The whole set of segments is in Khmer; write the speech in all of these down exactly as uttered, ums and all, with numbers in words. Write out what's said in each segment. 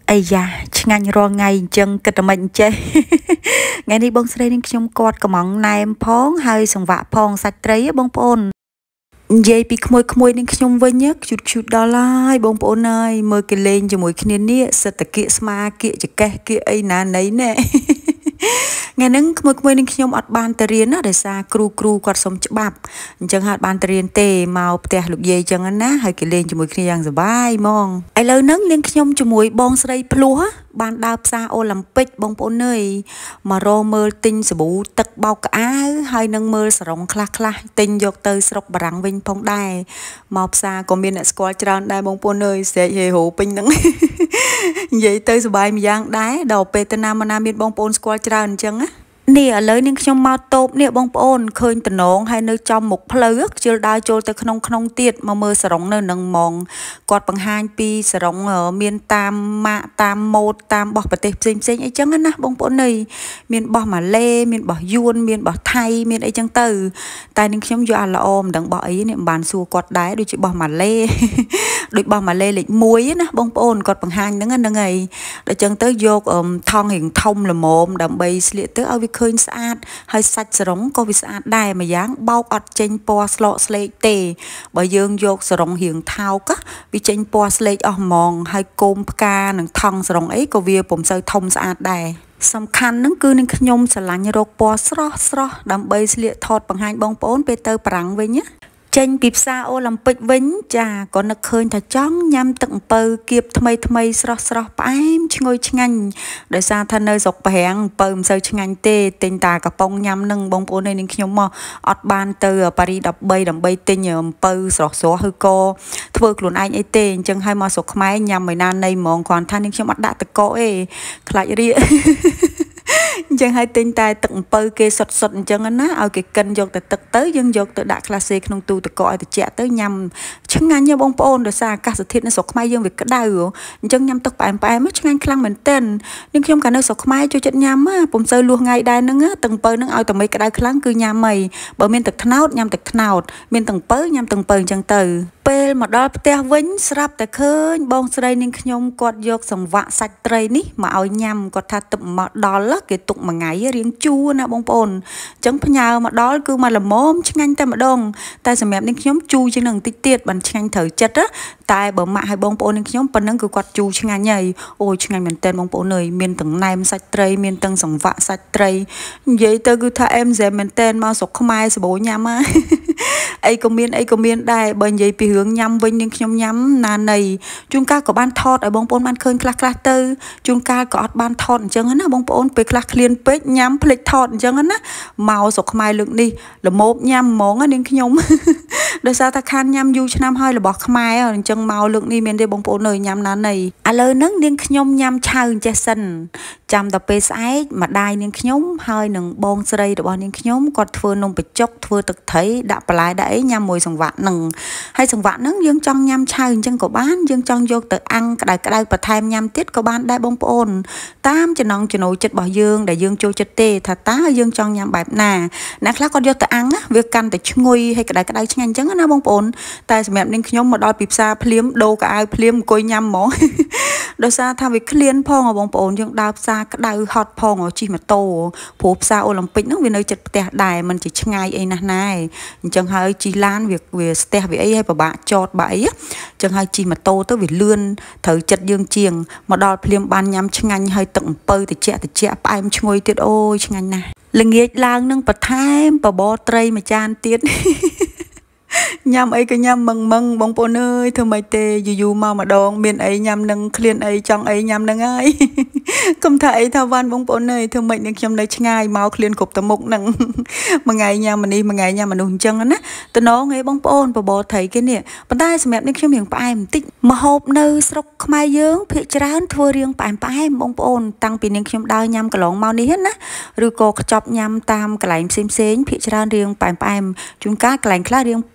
អាយ៉ាឆ្ងាញ់រាល់ថ្ងៃអញ្ចឹងគិតតែមិនចេះថ្ងៃនេះបងស្រីនឹងខ្ញុំគាត់កំងណែមផងហើយសង្វាក់ផងសាច់ត្រីបងប្អូននិយាយពីក្មួយក្មួយនឹងខ្ញុំវិញខ្ជូតខ្ជូតដល់ហើយបងប្អូនអើយមើលគេលេងជាមួយគ្នានេះសិតតគៀកស្មាគៀកចកេះគៀកអីណាណីណែថ្ងៃហ្នឹងក្មួយក្មួយនឹងខ្ញុំអត់បានទៅរៀនណាដោយសារគ្រូគ្រូគាត់សុំច្បាប់អញ្ចឹងហត់បានទៅរៀនទេមកផ្ទះលោកយាយអញ្ចឹងណាហើយគេលេងជាមួយគ្នាយ៉ាងសប្បាយហ្មងឥឡូវហ្នឹងនាងខ្ញុំជាមួយបងស្រីភ្លោះបានដើរផ្សារអូឡ িম্প ពិកបងប្អូនអើយមករកមើលទិញសាប៊ូទឹកបោកក្អាវហើយនឹងមើលសរងខ្លះខ្លះទិញយកទៅស្រុកបារាំងវិញផងដែរមកផ្សារក៏មានអ្នកស្គាល់ច្រើនដែរបងប្អូនអើយស្រែកហេហូពេញហ្នឹងនិយាយទៅសប្បាយម្យ៉ាងដែរដល់ពេលទៅណាមកណាមានបងប្អូនស្គាល់ច្រើនអញ្ចឹងណានេះឥឡូវនាងខ្ញុំមកតូបនេះបងប្អូនឃើញតំណងហើយនៅចំមុខផ្លូវខ្ជិលដើរចូលទៅក្នុងក្នុងទៀតមកមើលសរងនៅនឹងហ្មងគាត់បង្ហាញពីសរងមានតាមម៉ាកតាមម៉ូដតាមបោះប្រទេសផ្សេងផ្សេងអីចឹងណាបងប្អូនអើយមានបោះម៉ាឡេមានបោះយួនមានបោះថៃមានអីចឹងទៅតែនាងខ្ញុំយកអាល្អមិនដឹងបោះអីនេះមិនបានសួរគាត់ដែរដូចជាបោះម៉ាឡេដូចបោះម៉ាឡេលេខមួយណាបងប្អូនគាត់បង្ហាញហ្នឹងហ្នឹងហើយដល់ចឹងទៅយកថងរៀងធំល្មមដើម្បីស្លៀកទៅឲ្យវាឃើញស្អាតហើយសាច់សរងក៏វាស្អាតដែរម្យ៉ាងបោកអត់ចេញពណ៌ស្លោកស្លេកទេបើយើងយកសរងរៀងថោកវាចេញពណ៌ស្លេកអស់ហ្មងហើយកូមផ្កានិងថងសរងអីក៏វាពុំសូវធំស្អាតដែរសំខាន់ហ្នឹងគឺនឹងខ្ញុំស្រឡាញ់រកពណ៌ស្រស់ស្រស់ដើម្បីស្លៀកថតបង្ហាញបងប្អូនពេលទៅប្រាំងវិញណាចេញពីផ្សារអូឡ িম্প ពិកវិញចាក៏នឹកឃើញថាចង់ញ៉ាំទឹកអំពៅគៀបថ្មីថ្មីស្រស់ស្រស់ផ្អែមឈ្ងុយឆ្ងាញ់ដោយសារថានៅស្រុកប្រាំងអំពៅមិនសូវឆ្ងាញ់ទេទិញតាកំប៉ុងញ៉ាំនឹងបងប្អូនឯងខ្ញុំមកអត់បានទៅប៉ារីដប់បីដើម្បីទិញអំពៅស្រស់ស្រស់ឬក៏ធ្វើខ្លួនឯងអីទេអញ្ចឹងឲ្យមកស្រុកខ្មែរញ៉ាំមួយណានៃហ្មងគ្រាន់ថានាងខ្ញុំអត់ដាក់តកកអេខ្លាចរាអញ្ចឹងឲ្យទិញតែទឹកអំពៅគេសុតសុតអញ្ចឹងណាឲ្យគេកិនយកតែទឹកទៅយើងយកទៅដាក់ក្លាសេក្នុងទូទឹកកកឲ្យត្រជាក់ទៅញ៉ាំឆ្ងាញ់ណាបងប្អូនដោយសារអាកាសធាតុនៅស្រុកខ្មែរយើងវាក្តៅអញ្ចឹងញ៉ាំទឹកផ្អែមផ្អែមឆ្ងាញ់ខ្លាំងមែនទែននាងខ្ញុំកាលនៅស្រុកខ្មែរចូលចិត្តញ៉ាំពុំសូវលួសថ្ងៃដែរហ្នឹងទឹកអំពៅហ្នឹងឲ្យតែមិនក្តៅខ្លាំងគឺញ៉ាំអីបើមានទឹកត្នោតញ៉ាំទឹកត្នោតមានទឹកអំពៅញ៉ាំទឹកអំពៅអញ្ចឹងទៅពេលមកដល់ផ្ទះវិញស្រាប់តែឃើញបងស្រីនាងខ្ញុំគាត់យកសង្វាក់សាច់ត្រីនេះមកឲ្យញ៉ាំគាត់ថាទឹកមកដល់គេទុកមួយថ្ងៃរៀងជូរណាបងប្អូនអញ្ចឹងផ្ញើមកដល់គឺមកល្មមឆ្ងាញ់តែម្ដងតែសម្រាប់នាងខ្ញុំជូរជាងនឹងបន្តិចទៀតបានឆ្ងាញ់ត្រូវចិត្តតែបើម៉ាក់ឲ្យបងប្អូននាងខ្ញុំប៉ុណ្ណឹងគឺគាត់ជូរឆ្ងាញ់ហើយអូយឆ្ងាញ់មែនតើបងប្អូនអើយមានទាំងណែមសាច់ត្រីមានទាំងសង្វាក់សាច់ត្រីនិយាយទៅគឺថាអែមសែមមែនតើមកស្រុកខ្មែរសបោញ៉ាំហ่าអីក៏មានអីក៏មានដែរបើនិយាយពីរឿងញ៉ាំវិញនាងខ្ញុំញ៉ាំណាណីជួនកាលក៏បានថតឲ្យបងប្អូនបានឃើញខ្លះខ្លះទៅជួនកាលក៏អត់បានថតអញ្ចឹងណាបងប្អូនពេលខ្លះឃ្លានពេកញ៉ាំភ្លេចថតអញ្ចឹងណាមកស្រុកខ្មែរលើកនេះល្មោបញ៉ាំហ្មងនាងខ្ញុំដោយសារតែខានញ៉ាំយូរឆ្នាំហើយរបស់ខ្មែរអញ្ចឹងមកលើកនេះមានទេបងប្អូនអើយញ៉ាំណាណីឥឡូវហ្នឹងនាងខ្ញុំញ៉ាំឆៅអញ្ចេះសិនចាំដល់ពេលស្អែកម្ដាយនាងខ្ញុំហើយនឹងបងស្រីរបស់នាងខ្ញុំគាត់ធ្វើនំបញ្ចុកធ្វើទឹកត្រីដាក់បន្លែដាក់អីញ៉ាំមួយសង្វាក់ហ្នឹងហើយសង្វាក់ហ្នឹងយើងចង់ញ៉ាំឆៅអញ្ចឹងក៏បានយើងចង់យកទៅអាំងក្តៅក្តៅបន្ថែមញ៉ាំទៀតក៏បានដែរបងប្អូនតាមចំណង់ចំណូលចិត្តរបស់យើងដែលយើងចូលចិត្តទេថាតើយើងចង់ញ៉ាំបែបណាអ្នកខ្លះគាត់យកទៅអាំងណាវាកាន់តែឈ្ងុយហើយក្តៅក្តៅឆ្ងាញ់អញ្ចឹងណាបងប្អូនតែសម្រាប់នាងខ្ញុំមកដល់ពីផ្សារភ្លាមដូរកៅអៅភ្លាមអង្គុយញ៉ាំហ្មងដោយសារថាវាឃ្លានផងបងប្អូនយើងដើរផ្សារក្តៅហត់ផងជិះម៉ូតូព្រោះផ្សារអូឡ িম্প ពិកហ្នឹងវានៅជិតផ្ទះដែរมันជាឆ្ងាយអីណាស់ណាអញ្ចឹងហើយជិះឡានវាវាស្ទះវាអីហើយពិបាកចតបាក់អីអញ្ចឹងហើយជិះម៉ូតូទៅវាលឿនត្រូវចិត្តយើងជាងមកដល់ភ្លាមបានញ៉ាំឆ្ងាញ់ហើយទឹកអំពៅត្រជាក់ត្រជាក់ផ្អែមឈ្ងុយទៀតអូយឆ្ងាញ់ណាស់ល្ងាចឡើងនឹងបន្ថែមបបរត្រីមួយចានទៀតញ៉ាំអីក៏ញ៉ាំមឹងមឹងបងប្អូនអើយធ្វើម៉េចទេយូរយូរមកម្ដងមានអីញ៉ាំនឹងឃ្លានអីចង់អីញ៉ាំនឹងហើយកុំថាអីថាវ៉ាន់បងប្អូនអើយធ្វើម៉េចនឹងខ្ញុំនៅឆ្ងាយមកឃ្លានគ្រប់តមុខនឹងមួយថ្ងៃញ៉ាំម្នេះមួយថ្ងៃញ៉ាំមនុស្សអញ្ចឹងណាតំណងឯងបងប្អូនបបរត្រីគេនេះប៉ុន្តែសម្រាប់នេះខ្ញុំរៀងផ្អែមបន្តិចម្ហូបនៅស្រុកខ្មែរយើងភាគច្រើនធ្វើរៀងផ្អែមផ្អែមបងប្អូនតាំងពីនាងខ្ញុំដើរញ៉ាំកន្លងមកនេះណាឬក៏ខ្ចប់ញ៉ាំតាមកន្លែងផ្សេងផ្សេងភាគច្រើនរៀងផ្អែមផ្អែមជួនកាលកន្លែងខ្លះរៀងប្រៃផ្អែ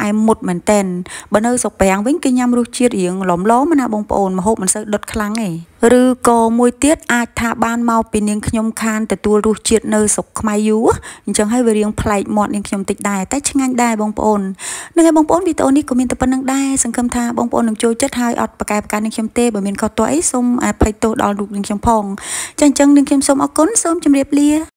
អែមមុតមែនតែនបើនៅស្រុកប្រាំងវិញគេញ៉ាំរសជាតិរៀងឡំឡំណាបងប្អូនម្ហូបមិនសូវដុតខ្លាំងទេឬក៏មួយទៀតអាចថាបានមកពីនាងខ្ញុំខានទទួលរសជាតិនៅស្រុកខ្មែរយូរអញ្ចឹងហើយវារៀងប្លែកមាត់នាងខ្ញុំតិចដែរតែឆ្ងាញ់ដែរបងប្អូននឹងហើយបងប្អូនវីដេអូនេះក៏មានតែប៉ុណ្្នឹងដែរសង្ឃឹមថាបងប្អូននឹងចូលចិត្តហើយអត់ប្រកែកប្រកាន់នាងខ្ញុំទេបើមានខុសទាស់អីសូមអភ័យទោសដល់រូបនាងខ្ញុំផងចាអញ្ចឹងនាងខ្ញុំសូមអរគុណសូមជម្រាបលា